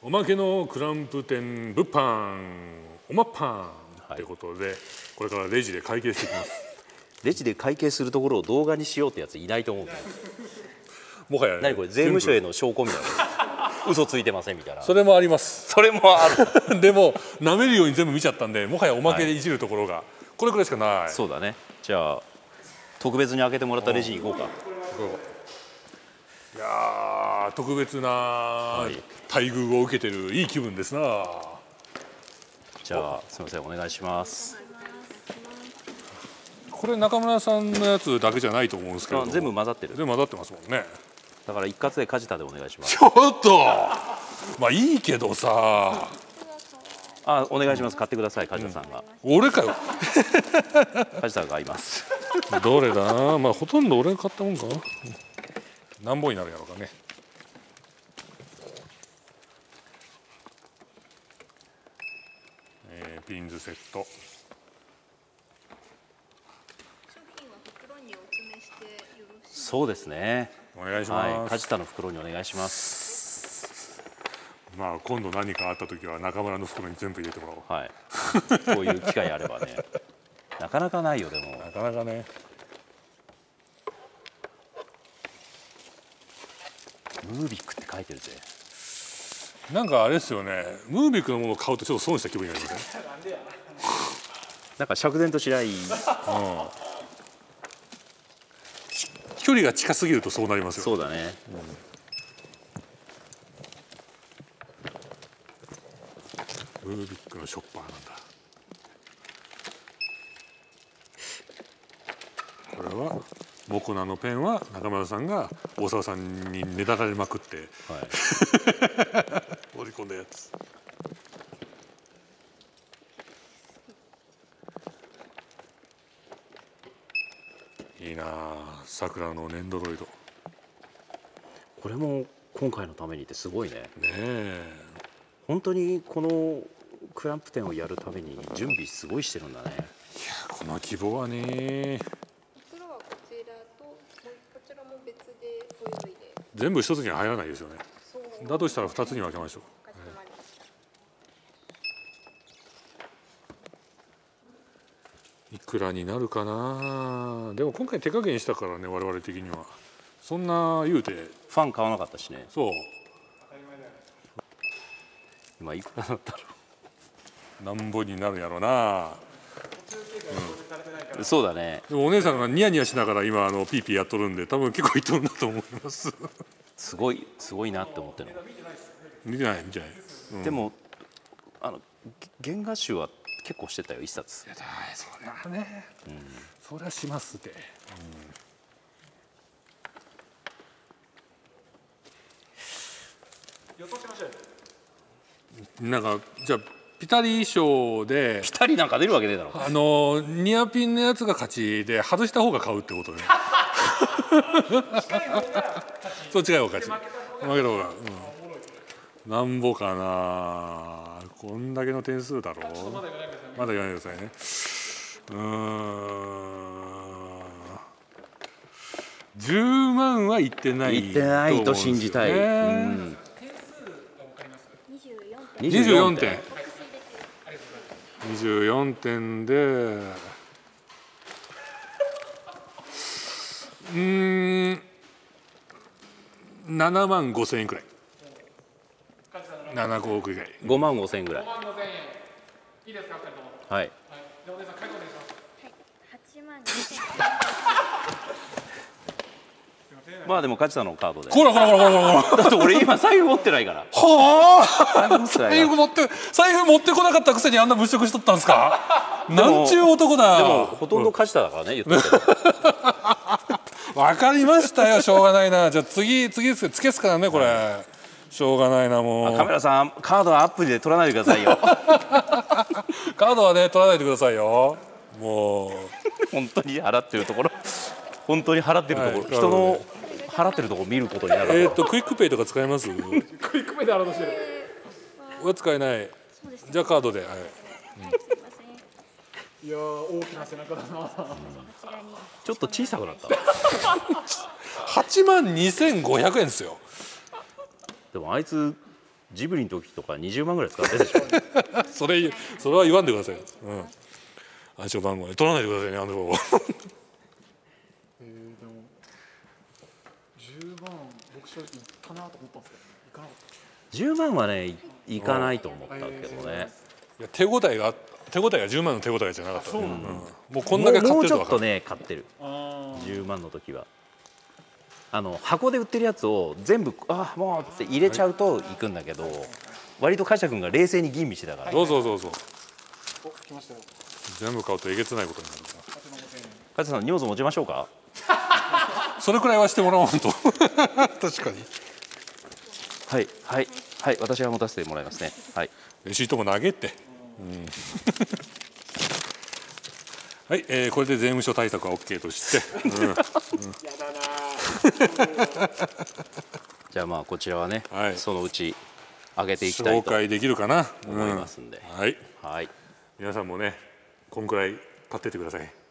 おまけのクランプ店物販おまっパンってことで、これからレジで会計していきます。 レジで会計するところを動画にしようってやついないと思うんだよ。 もはや、ね、 何これ税務署への証拠みたいな。嘘ついてませんみたいな。 それもあります。 それもある。 でも舐めるように全部見ちゃったんで、もはやおまけでいじるところがこれくらいしかない。 そうだね。じゃあ特別に開けてもらったレジに行こうか。 いやー、特別な待遇を受けてるいい気分ですな。 じゃあすみません、お願いします。 これ中村さんのやつだけじゃないと思うんですけど、 全部混ざってる。 全部混ざってますもんね。 だから一括で梶田でお願いします。 ちょっとまあいいけどさあ、お願いします。買ってください、梶田さんが。 俺かよ。 梶田が買います。 どれだ。まあほとんど俺が買ったもんかな。何本になるやろうかね。ピンズセット。 そうですね。 お願いします。 はい、梶田の袋にお願いします。 まあ今度何かあった時は中村の袋に全部入れてもらおう。 はい。こういう機会あればね。なかなかないよでも。 なかなかね。 ムービックって書いてるぜ。 なんかあれですよね。ムービックのものを買うとちょっと損した気分になりますね。 なんか釈然としない。 距離が近すぎるとそうなりますよ。 そうだね。 ムービックのショッパーなんだ。これはモコナのペンは中村さんが大沢さんにねだられまくって、はい、折り込んだやつ。いいなあ、桜のネンドロイド。 これも今回のためにってすごいね。 ねえ。 本当にこのクランプ店をやるために準備すごいしてるんだね。いや、 この希望はね。 袋はこちらとこちらも別でご用意で。 全部一つには入らないですよね。だとしたら2つに分けましょう。いくらになるかな。でも今回手加減したからね、我々的にはそんな言うてファン買わなかったしね。 そう。 今いくらだったろう。なんぼになるやろうな。 そうだね。 でもお姉さんがニヤニヤしながら今ピーピーやっとるんで、多分結構いっとるんだと思います。 すごいなって思ってるの。 見てない見てない。 でも原画集は結構してたよ、一冊。 いやだ、そりゃね、そりゃしますって。 予想しましょう。 なんかじゃあピタリ賞でピタリなんか出るわけねえだろ。 ニアピンのやつが勝ちで、外した方が買うってことね。そう、違う方が勝ち。負ける方が、なんぼかな。こんだけの点数だろう。まだ言わないでくださいね。10万はいってない。 いってないと信じたい。 24点。24点で7万5千円くらい。7億以外。 5万5千円ぐらい。 5万5千円。いいですか、2人とも。 はい。 じゃあお姉さん、買い込んでします。 はい、8万2千円。 まあでも勝ちたのカードで。 ほら。 だって俺今財布持ってないから。 はあ。財布持ってこなかったくせにあんな物色しとったんですか。なんちゅう男だ。 でもほとんど勝ちただからね、言ってたけど。 わかりましたよ、しょうがないな。じゃあ次つけすからね、これ。しょうがないな、もう。 カメラさん、カードはアップで撮らないでくださいよ。 カードはね、取らないでくださいよ。もう本当に払ってるところ、本当に払ってるところ、はい、人の払ってるところ見ることになる。 クイックペイとか使えます？クイックペイで払おうとしてる。 は使えない。じゃあカードで。はい。 いや大きな背中だな。 ちょっと小さくなった。 8万2500円ですよ。 でもあいつジブリの時とか20万ぐらい使ってるでしょそれは言わんでくださいよ。暗証番号で取らないでくださいね、暗証番号。 でも10万僕正直いったなと思ったんですけどいかなかった。 10万はねいかないと思ったけどね。 いや手応えが10万の手応えじゃなかった。もうこんだけ買もってると分かる。 うちょっとね買ってる。10万の時は箱で売ってるやつを全部もうって入れちゃうといくんだけど、割とカシャ君が冷静に吟味してたから。 そう。 お来ましたよ。 全部買うとえげつないことになるから。 カシャさん荷物持ちましょうか。 それくらいはしてもらわんと。確かに。 はい私は持たせてもらいますね。はい。 レシートも投げて。はい、これで税務署対策は OK として。 じゃあまあこちらはね、 はい、 そのうち上げていきたいと紹介できるかな思いますんで、 はい、 はい、 皆さんもねこんくらい買ってってください。